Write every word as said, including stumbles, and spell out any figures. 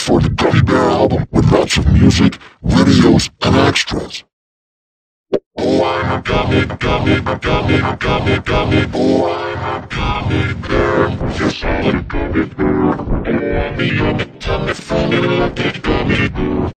for the Gummy Bear album with lots of music, videos, and extras. Oh, I'm a gummy, gummy, gummy, gummy, gummy. Oh, I'm a gummy bear. Yes, I'm a gummy bear. Oh, I'm a yummy, tummy, funny, lucky gummy bear.